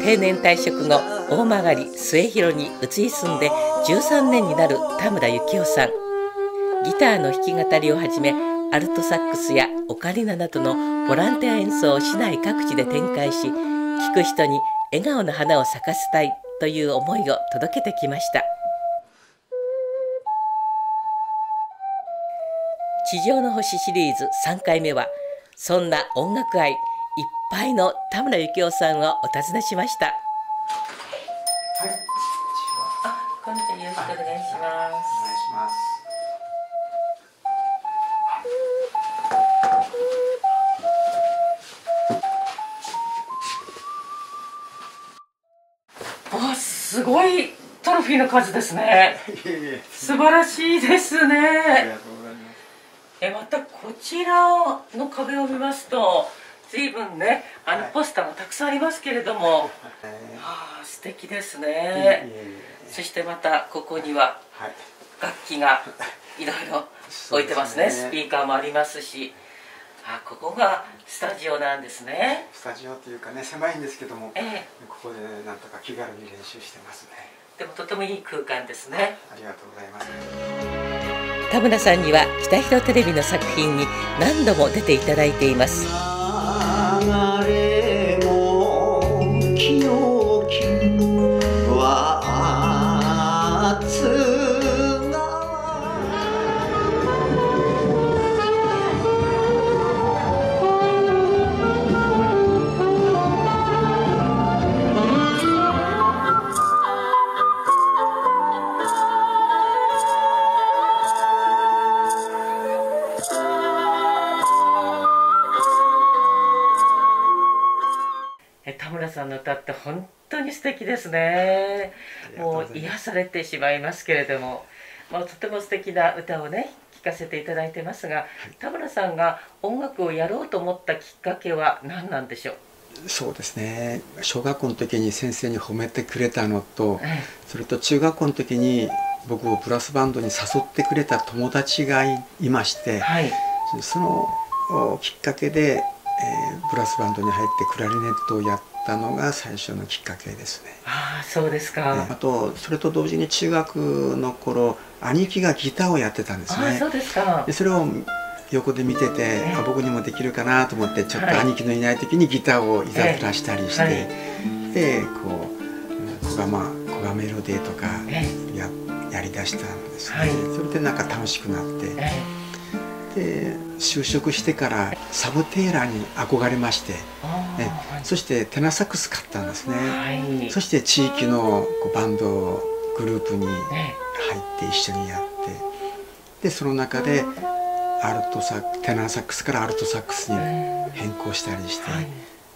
定年退職後大曲末広に移り住んで13年になる田村幸雄さん。ギターの弾き語りをはじめアルトサックスやオカリナなどのボランティア演奏を市内各地で展開し、聴く人に笑顔の花を咲かせたいという思いを届けてきました。地上の星シリーズ3回目は、そんな音楽愛いっぱいの田村幸雄さんをお訪ねしました。はい、こんにちは。よろしくお願いします。お願いします。すごいトロフィーの数ですね。素晴らしいですね。ありがとうございます。またこちらの壁を見ますと、随分ね、ポスターもたくさんありますけれども、素敵ですね。そしてまたここには楽器がいろいろ置いてますね。スピーカーもありますし。ここがスタジオなんですね。 スタジオというかね、狭いんですけども、ここでなんとか気軽に練習してますね。 でもとてもいい空間ですね。 ありがとうございます。 田村さんには北広テレビの作品に何度も出ていただいています。田村さんの歌って本当に素敵ですね。もう癒されてしまいますけれども、とても素敵な歌をね聴かせていただいてますが、田村さんが音楽をやろうと思ったきっかけは何なんでしょう？ そうですね、小学校の時に先生に褒めてくれたのと、それと中学校の時に僕をブラスバンドに誘ってくれた友達がいまして、そのきっかけでブラスバンドに入ってクラリネットをやったのが最初のきっかけですね。 そうですか。 あとそれと同時に中学の頃兄貴がギターをやってたんですね。 そうですか。 でそれを横で見てて、僕にもできるかなと思って、ちょっと兄貴のいない時にギターをいざずらしたりして、でこう古賀メロディーとかやりだしたんですね。それでなんか楽しくなって。で就職してからサブテーラーに憧れまして、そしてテナーサックス買ったんですね。そして地域のバンドグループに入って一緒にやって、でその中でテナーサックスからアルトサックスに変更したりして、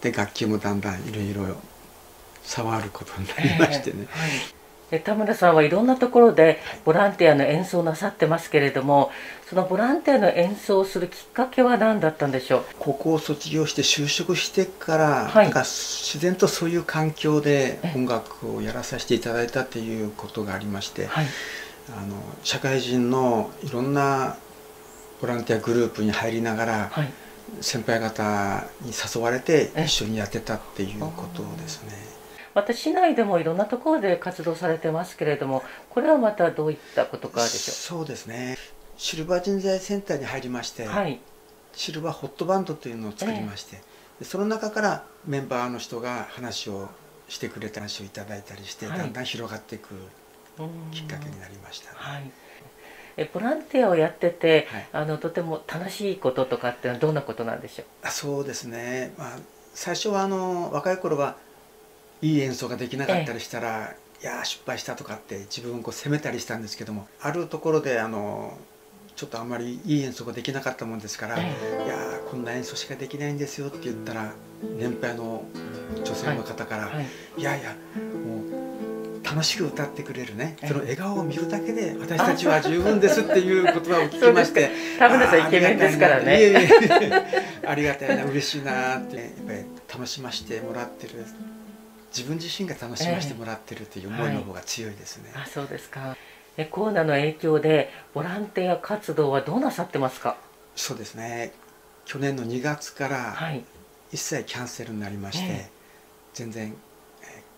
で楽器もだんだんいろいろ触ることになりましてね。 田村さんはいろんなところでボランティアの演奏をなさってますけれども、そのボランティアの演奏をするきっかけは何だったんでしょう？ 高校を卒業して就職してから、なんか自然とそういう環境で音楽をやらさせていただいたということがありまして、社会人のいろんなボランティアグループに入りながら、先輩方に誘われて一緒にやってたっていうことですね。 また市内でもいろんなところで活動されてますけれども、これはまたどういったことかでしょう？ そうですね、シルバー人材センターに入りまして、シルバーホットバンドというのを作りまして、その中からメンバーの人が話をしてくれた話をいただいたりして、だんだん広がっていくきっかけになりましたね。 ボランティアをやってて、とても楽しいこととかってのはどんなことなんでしょう？ そうですね、最初は若い頃はいい演奏ができなかったりしたら、いや失敗したとかって自分を責めたりしたんですけども、あるところでちょっとあんまりいい演奏ができなかったもんですから、いやこんな演奏しかできないんですよって言ったら、年配の女性の方から「いやいやもう楽しく歌ってくれるね、その笑顔を見るだけで私たちは十分です」っていう言葉を聞きまして、 田村さんイケメンですからね。 ありがたいな、嬉しいなって、やっぱり楽しませてもらってる、自分自身が楽しませてもらってるという思いの方が強いですね。 そうですか。コロナの影響でボランティア活動はどうなさってますか？ そうですね、去年の2月から一切キャンセルになりまして、全然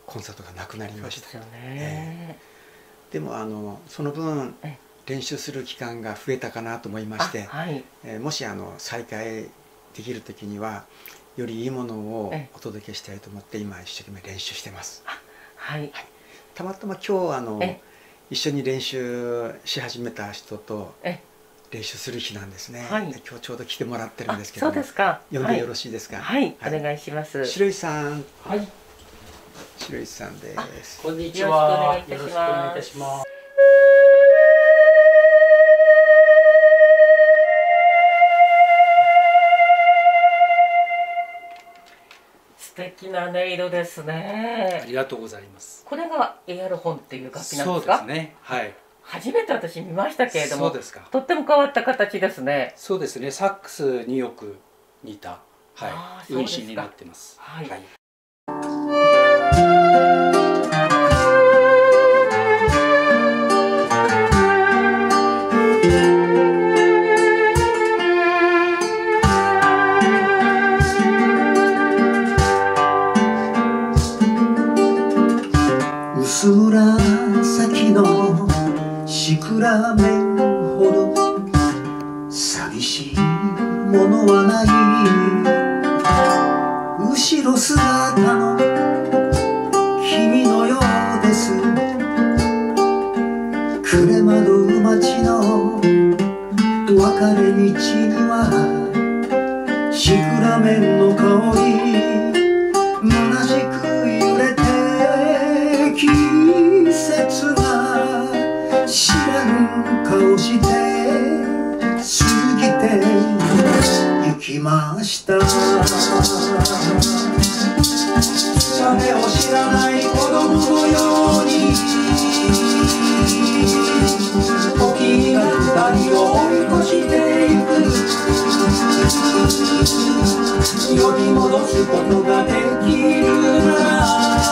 コンサートがなくなりました。 そうですよね。 でもその分練習する期間が増えたかなと思いまして、はい、もし再開できる時にはよりいいものをお届けしたいと思って今一生懸命練習してます。はい、はい、たまたま今日一緒に練習し始めた人と練習する日なんですね。はい、今日ちょうど来てもらってるんですけども、そうですか。呼んでよろしいですか。 はい、はい、お願いします。 白石さん。 はい。 白石さんです。 こんにちは。よろしくお願いいたします。 素敵な音色ですね。 ありがとうございます。 これがエアロフォンっていう楽器なんですか？ そうですね。はい。 初めて私見ましたけれども、 そうですか。 とっても変わった形ですね。 そうですね。サックスによく似た、はい、運針になってます。はい。はい、 薄紫のシクラメンほど寂しいものはない。後ろ姿の君のようです。暮れ惑う街の別れ道にはシクラメンの香り虚しく揺れて季節が知らぬ顔して過ぎて行きました。誰を知らない子供のように時が二人を追い越していく。呼び戻すことができるなら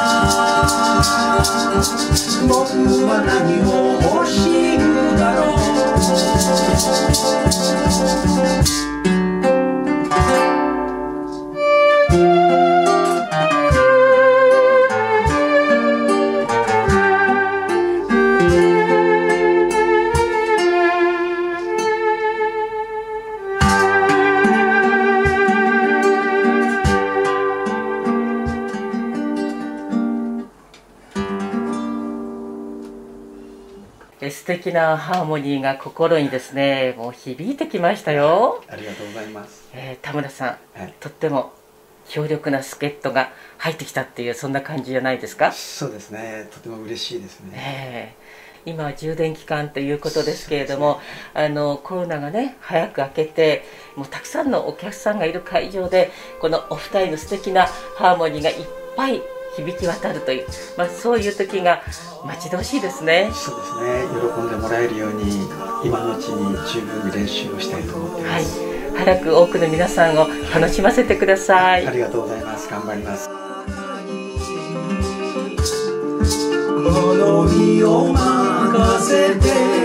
僕は何を欲しいだろう。 素敵なハーモニーが心にですね、もう響いてきましたよ。 ありがとうございます。 田村さん、 はい、 とっても強力な助っ人が入ってきたっていうそんな感じじゃないですか？ そうですね。とても嬉しいですね。 今は充電期間ということですけれども、コロナがね早く明けて、もうたくさんのお客さんがいる会場でこのお二人の素敵なハーモニーがいっぱい響き渡るという、そういう時が待ち遠しいですね。 そうですね。喜んでもらえるように今のうちに十分に練習をしたいと思っています。 はい、早く多くの皆さんを楽しませてください。 ありがとうございます。頑張ります。 好みを任せて